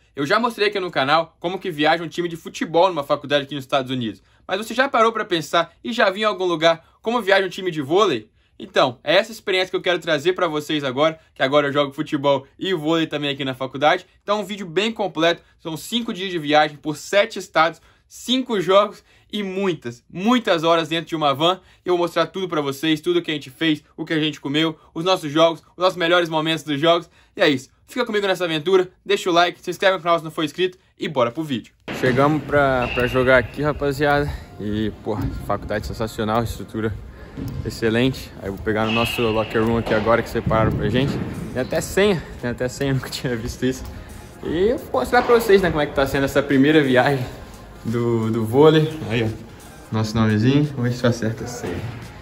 Eu já mostrei aqui no canal como que viaja um time de futebol numa faculdade aqui nos Estados Unidos. Mas você já parou para pensar e já viu em algum lugar como viaja um time de vôlei? Então, é essa experiência que eu quero trazer para vocês agora, que agora eu jogo futebol e vôlei também aqui na faculdade. Então é um vídeo bem completo, são 5 dias de viagem por 7 estados, 5 jogos e muitas horas dentro de uma van. Eu vou mostrar tudo para vocês, tudo que a gente fez, o que a gente comeu, os nossos jogos, os nossos melhores momentos dos jogos. E é isso, fica comigo nessa aventura, deixa o like, se inscreve no canal se não for inscrito e bora pro vídeo. Chegamos pra jogar aqui, rapaziada, e pô, faculdade sensacional, estrutura excelente. Aí eu vou pegar no nosso locker room aqui agora que separaram pra gente. Tem até senha, nunca tinha visto isso. E eu vou mostrar pra vocês, né, como é que tá sendo essa primeira viagem do vôlei. Aí, ó, nosso nomezinho. Vamos ver se eu acerto a senha.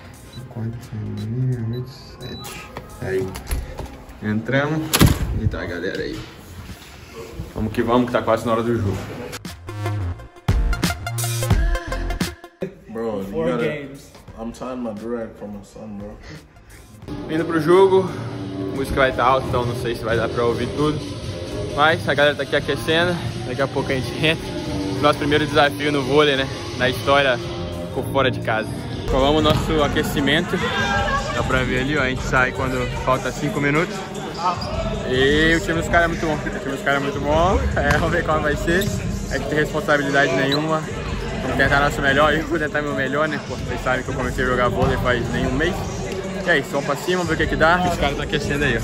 487. Aí, entramos. E tá, galera, aí. Vamos que tá quase na hora do jogo. Bro, 4 games. I'm tying my drag from my son, bro. Indo pro jogo, a música vai estar alta, então não sei se vai dar pra ouvir tudo. Mas a galera tá aqui aquecendo, daqui a pouco a gente entra. Nosso primeiro desafio no vôlei, né? Na história por fora de casa. Colamos o nosso aquecimento. Dá pra ver ali, ó, a gente sai quando falta 5 minutos. E o time dos caras é muito bom. Vamos ver qual vai ser. A gente não tem responsabilidade nenhuma. Vamos tentar nosso melhor, eu vou tentar meu melhor, né? Pô, vocês sabem que eu comecei a jogar vôlei faz nem um mês. E é isso, vamos pra cima, vamos ver o que dá. Os caras estão aquecendo aí, ó.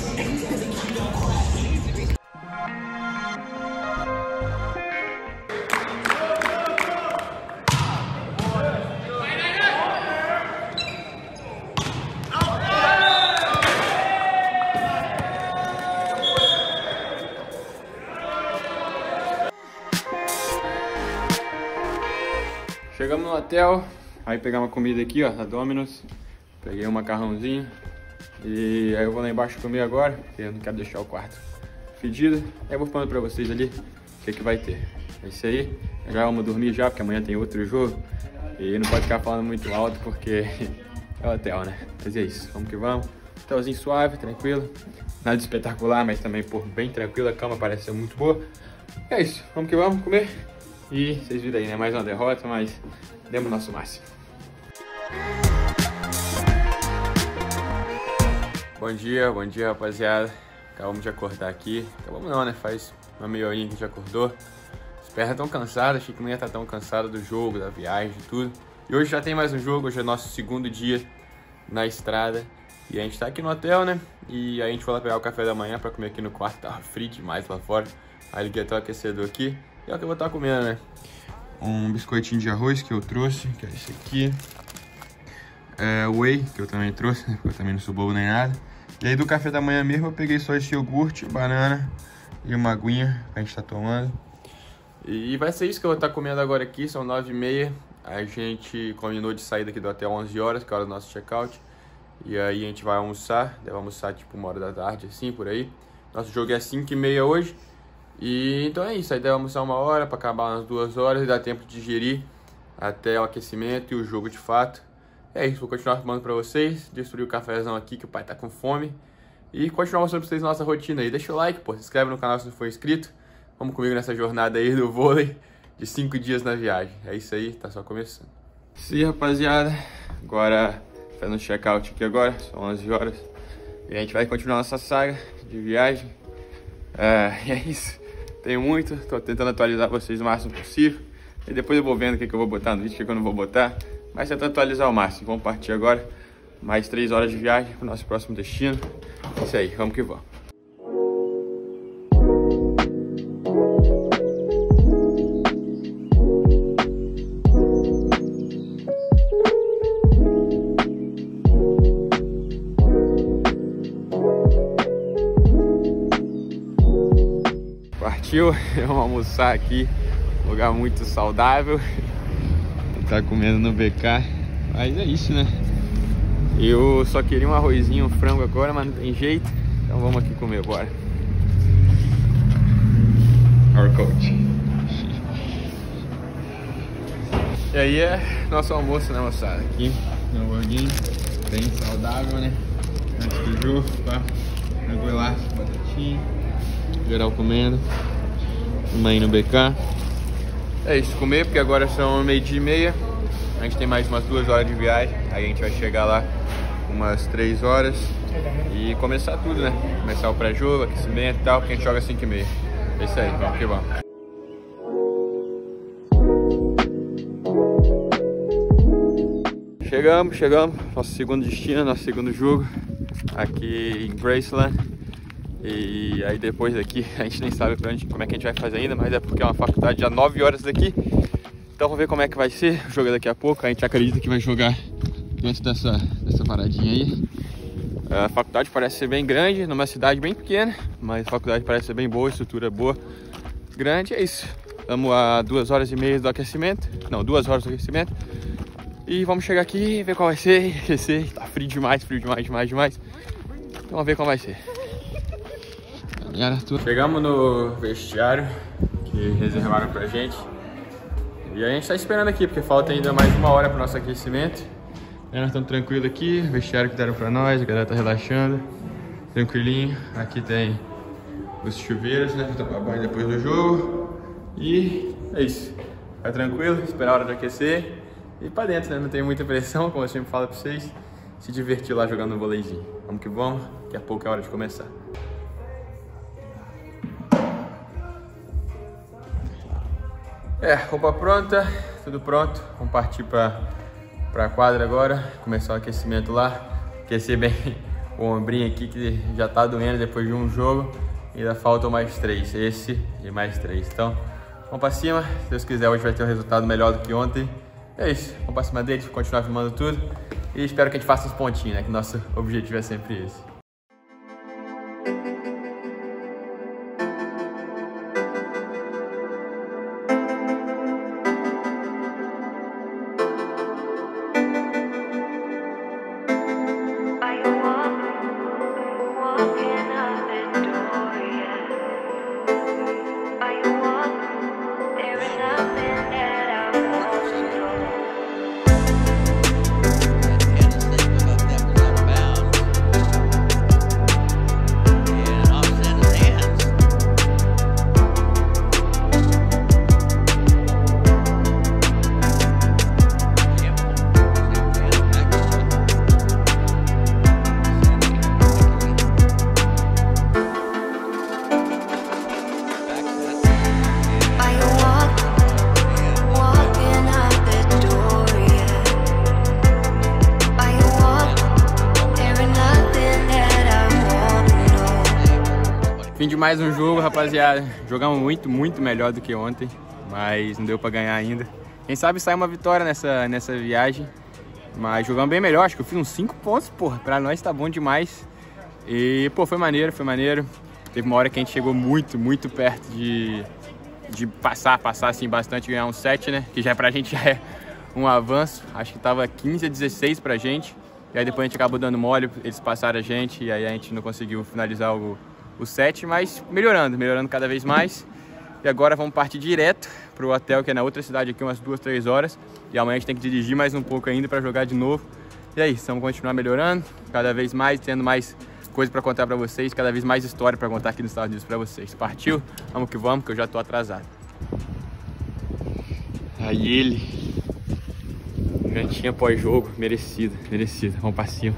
Chegamos no hotel, aí pegamos uma comida aqui, ó, da Domino's. Peguei um macarrãozinho e aí eu vou lá embaixo comer agora, porque eu não quero deixar o quarto fedido. Aí eu vou falando pra vocês ali o que vai ter. É isso aí, já vamos dormir já, porque amanhã tem outro jogo. E não pode ficar falando muito alto, porque é hotel, né? Mas é isso, vamos que vamos. Hotelzinho suave, tranquilo. Nada de espetacular, mas também, pô, bem tranquilo. A cama parece ser muito boa. É isso, vamos que vamos comer. E vocês viram aí, né? Mais uma derrota, mas demos o nosso máximo. Bom dia, rapaziada. Acabamos de acordar aqui. Acabamos não, né? Faz uma meia horinha que a gente acordou. As pernas estão cansadas, achei que não ia estar tão cansado do jogo, da viagem, de tudo. E hoje já tem mais um jogo, hoje é nosso segundo dia na estrada. E a gente tá aqui no hotel, né? E aí a gente foi lá pegar o café da manhã pra comer aqui no quarto. Tava frio demais lá fora. Aí liguei até o aquecedor aqui. E é o que eu vou estar comendo, né? Um biscoitinho de arroz que eu trouxe, que é esse aqui. Whey, que eu também trouxe, né? Porque eu também não sou bobo nem nada. E aí do café da manhã mesmo eu peguei só esse iogurte, banana e uma aguinha que a gente tá tomando. E vai ser isso que eu vou estar comendo agora aqui, são 9h30. A gente combinou de sair daqui do hotel 11 horas, que é a hora do nosso check-out. E aí a gente vai almoçar, deve almoçar tipo 1h da tarde, assim, por aí. Nosso jogo é 5h30 hoje. E então é isso, aí deve almoçar 1 hora para acabar umas 2 horas e dá tempo de digerir até o aquecimento e o jogo de fato. É isso, vou continuar filmando para vocês, destruir o cafezão aqui que o pai tá com fome e continuar mostrando para vocês nossa rotina aí. Deixa o like, pô, se inscreve no canal se não for inscrito. Vamos comigo nessa jornada aí do vôlei de 5 dias na viagem. É isso aí, tá só começando. Sim, rapaziada, agora fazendo check-out aqui agora, são 11 horas. E a gente vai continuar nossa saga de viagem. E é isso. Tem muito, tô tentando atualizar vocês o máximo possível. E depois eu vou vendo o que eu vou botar no vídeo, o que eu não vou botar. Mas tentando atualizar o máximo. Vamos partir agora. Mais 3 horas de viagem para o nosso próximo destino. É isso aí, vamos que vamos. Vamos almoçar aqui, lugar muito saudável. Tá comendo no BK, mas é isso, né? Eu só queria um arrozinho, um frango agora, mas não tem jeito. Então vamos aqui comer, bora. Our coach. E aí é nosso almoço, né, moçada? Aqui, no hamburguinho, bem saudável, né? Antes do jogo, pá. Tranquilaço, batatinha. Geral comendo. Mãe no BK. É isso, comer, porque agora são 12h30. A gente tem mais umas 2 horas de viagem. Aí a gente vai chegar lá umas 3 horas e começar tudo, né? Começar o pré-jogo, aquecimento e tal, porque a gente joga 5h30. É isso aí, vamos que vamos. Chegamos, nosso segundo destino, nosso segundo jogo aqui em Graceland. E aí depois daqui a gente nem sabe como é que a gente vai fazer ainda, mas é porque é uma faculdade já 9 horas daqui. Então vamos ver como é que vai ser o jogo daqui a pouco. A gente acredita que vai jogar dentro dessa paradinha aí. A faculdade parece ser bem grande, numa cidade bem pequena, mas a faculdade parece ser bem boa, estrutura boa, grande. É isso, estamos a 2h30 do aquecimento, não, 2 horas do aquecimento. E vamos chegar aqui, ver qual vai ser, aquecer. Tá frio demais. Então vamos ver qual vai ser. Chegamos no vestiário que reservaram pra gente. E a gente tá esperando aqui, porque falta ainda mais 1 hora pro nosso aquecimento. E nós estamos tranquilos aqui, vestiário que deram pra nós, a galera tá relaxando. Tranquilinho. Aqui tem os chuveiros, né, pra tomar banho depois do jogo. E é isso. Fica tranquilo, esperar a hora de aquecer. E pra dentro, né? Não tem muita pressão, como eu sempre falo pra vocês. Se divertir lá jogando um voleizinho. Vamos que vamos, daqui a pouco é hora de começar. Roupa pronta, tudo pronto. Vamos partir pra quadra agora, começar o aquecimento lá. Aquecer bem o ombrinho aqui que já tá doendo depois de um jogo. E ainda faltam mais 3, esse e mais 3. Então, vamos pra cima. Se Deus quiser, hoje vai ter um resultado melhor do que ontem. É isso, vamos pra cima deles, continuar filmando tudo. E espero que a gente faça uns pontinhos, né? Que nosso objetivo é sempre esse. Fim de mais um jogo, rapaziada. Jogamos muito melhor do que ontem, mas não deu pra ganhar ainda. Quem sabe sai uma vitória nessa viagem. Mas jogamos bem melhor, acho que eu fiz uns 5 pontos, porra. Pra nós tá bom demais. E, pô, foi maneiro. Teve uma hora que a gente chegou muito perto de passar assim bastante, ganhar um 7, né? Que já pra gente já é um avanço. Acho que tava 15-16 pra gente. E aí depois a gente acabou dando mole, eles passaram a gente. E aí a gente não conseguiu finalizar o 7, mas melhorando cada vez mais. E agora vamos partir direto pro hotel, que é na outra cidade aqui, umas 2-3 horas. E amanhã a gente tem que dirigir mais um pouco ainda para jogar de novo. E é isso, vamos continuar melhorando, cada vez mais, tendo mais coisa para contar para vocês, cada vez mais história para contar aqui nos Estados Unidos para vocês. Partiu? Vamos que eu já tô atrasado. Aí ele, gantinha pós-jogo, merecido. Vamos para cima.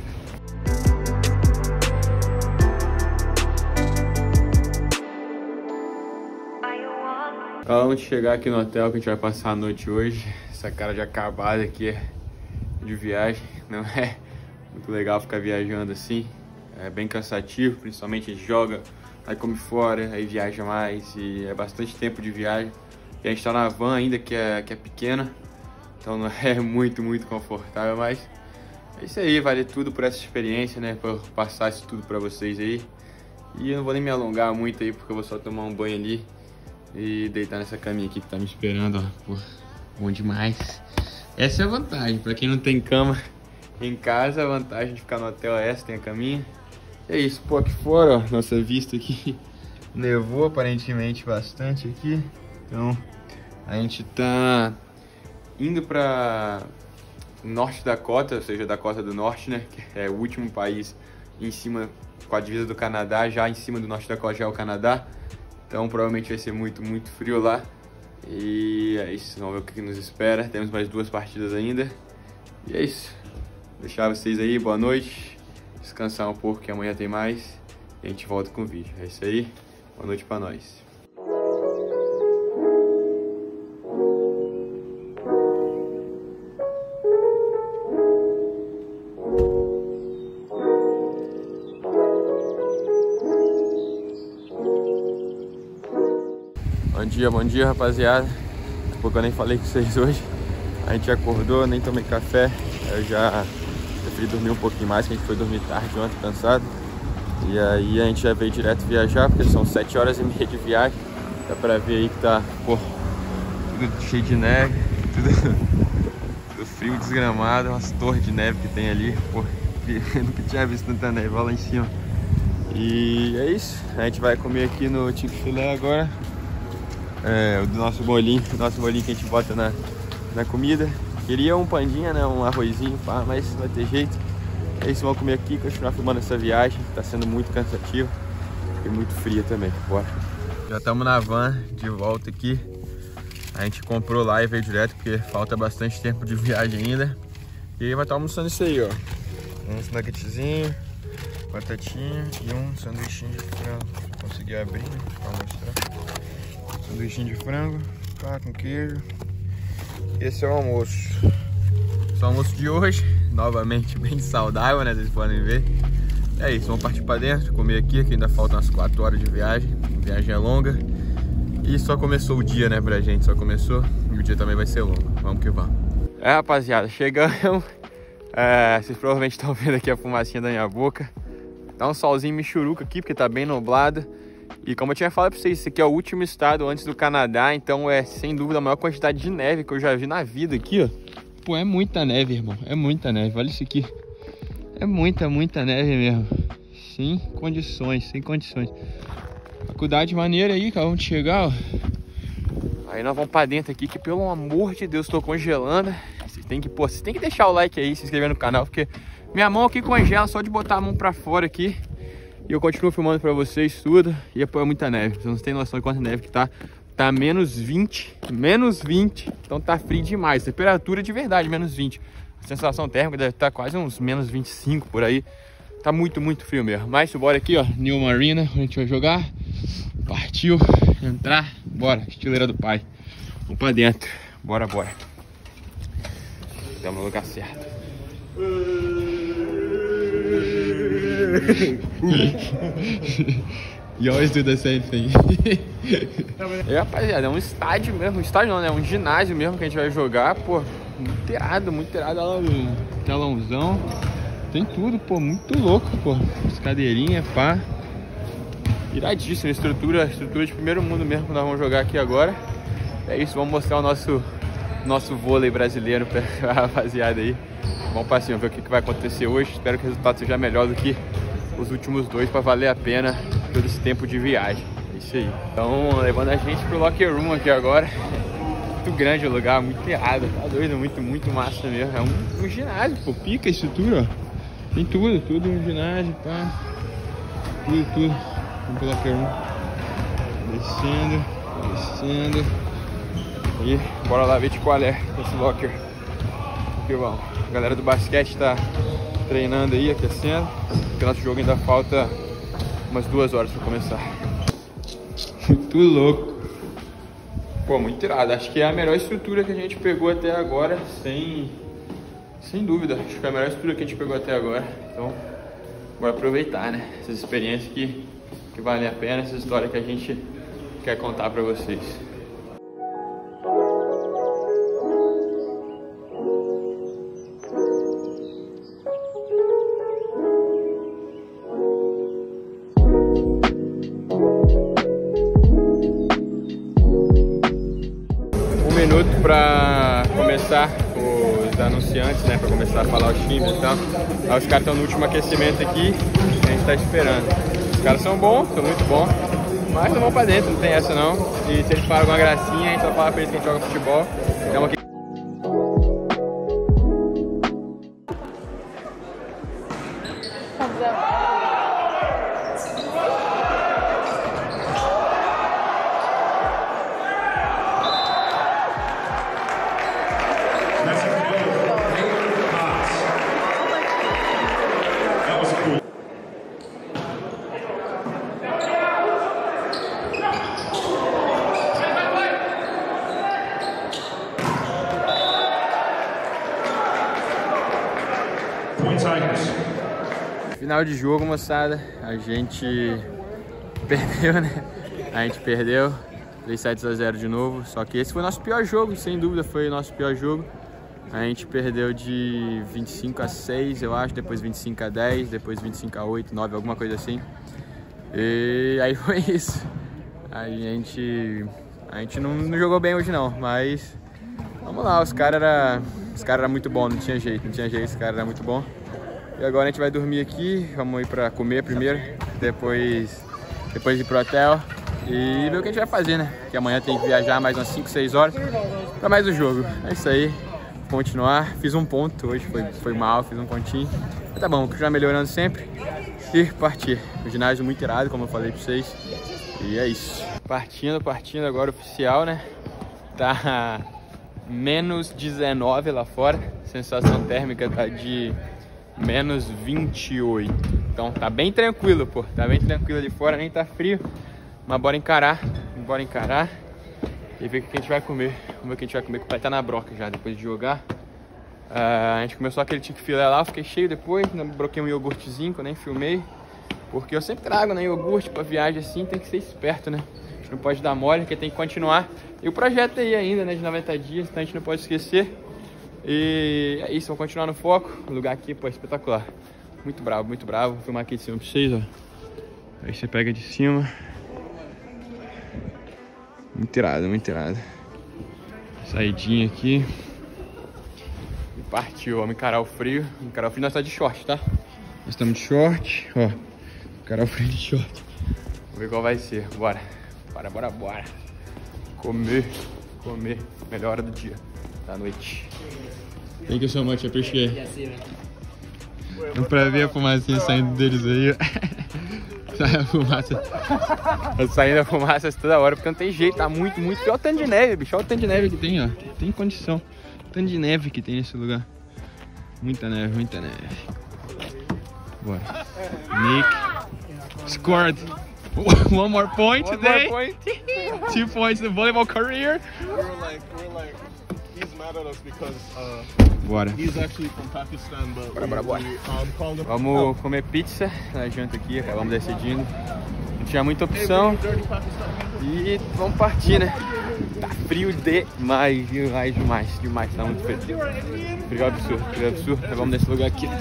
Acabamos de chegar aqui no hotel que a gente vai passar a noite hoje. Essa cara de acabada aqui é de viagem. Não é muito legal ficar viajando assim. É bem cansativo, principalmente a gente joga, aí come fora, aí viaja mais. E é bastante tempo de viagem. E a gente tá na van ainda, que é pequena. Então não é muito confortável, mas é isso aí, vale tudo por essa experiência, né? Por passar isso tudo pra vocês aí. E eu não vou nem me alongar muito aí, porque eu vou só tomar um banho ali e deitar nessa caminha aqui que tá me esperando, ó. Pô, bom demais. Essa é a vantagem, pra quem não tem cama em casa, a vantagem de ficar no hotel é essa, tem a caminha. É isso, pô, aqui fora, ó, nossa vista aqui. Nevou aparentemente bastante aqui. Então, a gente tá indo pra Norte Dakota, ou seja, Dakota do Norte, né? Que é o último país em cima, com a divisa do Canadá, já em cima do Norte Dakota já é o Canadá. Então provavelmente vai ser muito frio lá. E é isso, vamos ver o que nos espera. Temos mais 2 partidas ainda. E é isso. Deixar vocês aí, boa noite. Descansar um pouco que amanhã tem mais. E a gente volta com o vídeo. É isso aí, boa noite pra nós. Bom dia rapaziada. Daqui a pouco eu nem falei com vocês hoje. A gente acordou, nem tomei café. Eu já preferi dormir um pouquinho mais, que a gente foi dormir tarde ontem, cansado. E aí a gente já veio direto viajar, porque são 7 horas e meia de viagem. Dá pra ver aí que tá, pô, tudo cheio de neve, tudo frio, desgramado, umas torres de neve que tem ali. Pô, eu nunca tinha visto tanta neve, olha lá em cima. E é isso, a gente vai comer aqui no Chick-fil-A agora. O nosso bolinho que a gente bota na comida. Queria um pandinha, né, um arrozinho, pá, mas não vai ter jeito. É isso, vamos comer aqui, continuar filmando essa viagem. Tá sendo muito cansativo e muito fria também, bora. Já estamos na van, de volta aqui. A gente comprou lá e veio direto, porque falta bastante tempo de viagem ainda. E aí vai estar almoçando isso aí, ó. Um nuggetzinho, batatinha e um sanduichinho de frango. Consegui abrir, né, pra mostrar. Sanduichinho de frango, pá, com queijo. Esse é o almoço. Esse é o almoço de hoje. Novamente bem saudável, né? Vocês podem ver. É isso, vamos partir pra dentro, comer aqui, que ainda faltam umas 4 horas de viagem. A viagem é longa. E só começou o dia, né, pra gente. Só começou e o dia também vai ser longo. Vamos que vamos. Rapaziada, chegamos. Vocês provavelmente estão vendo aqui a fumacinha da minha boca. Tá um solzinho michuruca aqui, porque tá bem nublado. E como eu tinha falado pra vocês, esse aqui é o último estado antes do Canadá. Então é, sem dúvida, a maior quantidade de neve que eu já vi na vida aqui, ó. Pô, é muita neve, irmão. É muita neve, olha isso aqui. É muita neve mesmo. Sem condições. Faculdade maneira aí, acabamos de chegar, ó. Aí nós vamos pra dentro aqui, que pelo amor de Deus, tô congelando. Vocês tem que deixar o like aí, se inscrever no canal, porque minha mão aqui congela só de botar a mão pra fora aqui. E eu continuo filmando pra vocês tudo. E pô, é muita neve. Vocês não têm noção de quanta neve que tá. Tá menos 20. Então tá frio demais. Temperatura de verdade, menos 20. A sensação térmica deve estar quase uns menos 25 por aí. Tá muito frio mesmo. Mas bora aqui, ó. New Marina, onde a gente vai jogar. Partiu. Entrar. Bora. Estileira do pai. Vamos pra dentro. Bora. Estamos no lugar certo. You always do the same thing. Rapaziada, é um estádio mesmo. Um estádio não, né? Um ginásio mesmo que a gente vai jogar. Pô, muito irado. Olha lá o telãozão. Tem tudo, pô, muito louco, pô. As cadeirinhas, pá. Iradíssimo, estrutura de primeiro mundo mesmo que nós vamos jogar aqui agora. É isso, vamos mostrar o nosso vôlei brasileiro pra rapaziada aí. Vamos pra cima, ver o que vai acontecer hoje. Espero que o resultado seja melhor do que os últimos 2 para valer a pena todo esse tempo de viagem. É isso aí. Então, levando a gente pro locker room aqui agora. Muito grande o lugar, muito irado. Tá doido, muito massa mesmo. É um ginásio, pô, pica a estrutura, ó. Tem tudo no ginásio, pá. Tudo. Vamos pro locker room. Descendo. E bora lá ver de qual é esse locker. Aqui vamos. A galera do basquete tá treinando aí, aquecendo. Porque nosso jogo ainda falta umas 2 horas pra começar. Muito louco. Pô, muito irado. Acho que é a melhor estrutura que a gente pegou até agora, sem dúvida. Acho que é a melhor estrutura que a gente pegou até agora. Então, bora aproveitar, né? Essas experiências que valem a pena, essa história que a gente quer contar pra vocês. Pra começar os anunciantes, né, pra começar a falar os times e tal. Aí os caras estão no último aquecimento aqui, a gente tá esperando. Os caras são bons, são muito bons, mas não vão pra dentro, não tem essa não. E se eles falam alguma gracinha, a gente só fala pra eles que a gente joga futebol. Então aqui Final de jogo, moçada. A gente perdeu, né? A gente perdeu. 3-0 de novo. Só que esse foi o nosso pior jogo, sem dúvida foi o nosso pior jogo. A gente perdeu de 25-6, eu acho. Depois 25-10, depois 25-8, 9, alguma coisa assim. E aí foi isso. A gente não jogou bem hoje não, mas vamos lá, os caras eram muito bons, não tinha jeito, os caras eram muito bons. E agora a gente vai dormir aqui, vamos ir pra comer primeiro, depois ir pro hotel e ver o que a gente vai fazer, né? Porque amanhã tem que viajar mais umas 5-6 horas pra mais um jogo. É isso aí, continuar. Fiz um ponto hoje, foi mal, fiz um pontinho. Mas tá bom, já melhorando sempre e partir. O ginásio muito irado, como eu falei pra vocês. E é isso. Partindo agora oficial, né? Tá menos 19 lá fora. Sensação térmica tá de menos 28. Então tá bem tranquilo, pô. Tá bem tranquilo ali fora, nem tá frio. Mas bora encarar. E ver o que a gente vai comer. Vamos ver o que a gente vai comer, que o pai tá na broca já, depois de jogar. A gente começou aquele tique filé lá, eu fiquei cheio depois. Broquei um iogurtezinho que eu nem filmei. Porque eu sempre trago, né, iogurte pra viagem assim, tem que ser esperto, né? A gente não pode dar mole, porque tem que continuar. E o projeto aí ainda, né, de 90 dias, então a gente não pode esquecer. E é isso, vamos continuar no foco. O lugar aqui, pô, é espetacular. Muito bravo, muito bravo. Vou filmar aqui de cima pra vocês, ó. Aí você pega de cima. Muito irado. Saidinha aqui. E partiu, vamos encarar o frio. Nós estamos de short, tá? Nós estamos de short, ó. Encarar o frio de short. Vamos ver qual vai ser, bora. Bora. Comer. Melhor hora do dia, da noite. Thank you so much, I appreciate it. Dá pra ver a fumacinha saindo deles aí, ó. Sai a fumaça. Tá saindo a fumaça toda hora, porque não tem jeito, tá muito frio. Olha o tanto de neve, bicho. Olha o tanto de neve que tem, ó. Tem condição. O tanto de neve que tem nesse lugar. Muita neve. Bora. Nick scored one more point today. 2 points in the volleyball career. We're like, he's mad at us because Bora. he's actually from Pakistan, but Bora. we called him. Vamos comer pizza na janta aqui, acabamos decidindo. Não tinha muita opção. E vamos partir, né? Tá frio demais, tá muito frio. Frio absurdo. Então, vamos nesse lugar aqui.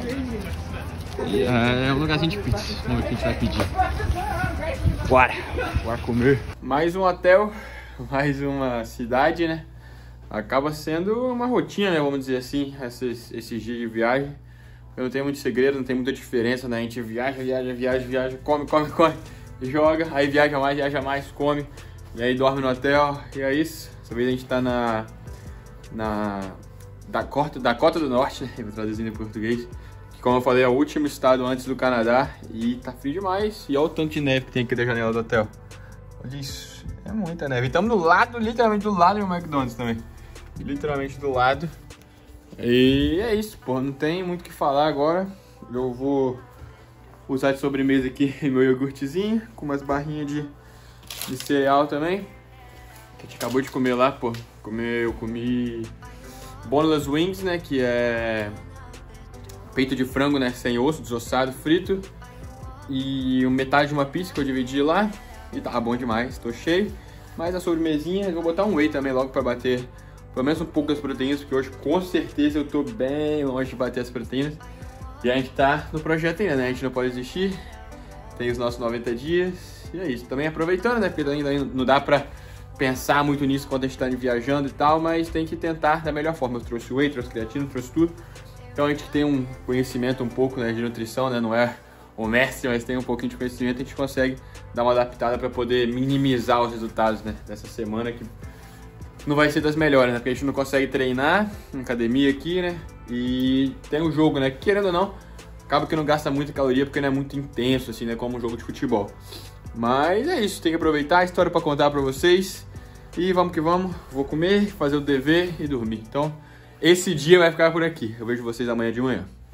É um lugarzinho de pizza. Vamos ver o que a gente vai pedir. Bora comer. Mais um hotel, mais uma cidade, né? Acaba sendo uma rotina, né? Vamos dizer assim, esses dias de viagem. Não tem muito segredo, não tem muita diferença, né? A gente viaja, come, joga, aí viaja mais, come, e aí dorme no hotel, e é isso. Dessa vez a gente tá na Dakota do Norte, né? Traduzindo em português. Que, como eu falei, é o último estado antes do Canadá, e tá frio demais. E olha o tanto de neve que tem aqui da janela do hotel. Olha isso, é muita neve. E estamos do lado, literalmente do lado do McDonald's também. Literalmente do lado. E é isso, pô, não tem muito o que falar agora. Eu vou usar de sobremesa aqui meu iogurtezinho, com umas barrinhas de cereal também, que a gente acabou de comer lá, pô. Eu comi boneless wings, né, que é peito de frango, né, sem osso, desossado, frito. E metade de uma pizza que eu dividi lá. E tá bom demais, tô cheio. Mas a sobremesinha, eu vou botar um whey também logo pra bater pelo menos um pouco das proteínas, porque hoje com certeza eu tô bem longe de bater as proteínas. E a gente tá no projeto ainda, né? A gente não pode desistir. Tem os nossos 90 dias. E é isso. Também aproveitando, né? Porque ainda não dá pra pensar muito nisso quando a gente tá viajando e tal, mas tem que tentar da melhor forma. Eu trouxe whey, trouxe creatina, trouxe tudo. Então a gente tem um conhecimento um pouco, né, de nutrição, né? Não é o mestre, mas tem um pouquinho de conhecimento, a gente consegue dar uma adaptada para poder minimizar os resultados, né, dessa semana, que não vai ser das melhores, né, porque a gente não consegue treinar na academia aqui, né, e tem um jogo, né, que, querendo ou não, acaba que não gasta muita caloria, porque não é muito intenso, assim, né, como um jogo de futebol. Mas é isso, tem que aproveitar a história para contar para vocês, e vamos que vamos, vou comer, fazer o dever e dormir. Então, esse dia vai ficar por aqui, eu vejo vocês amanhã de manhã.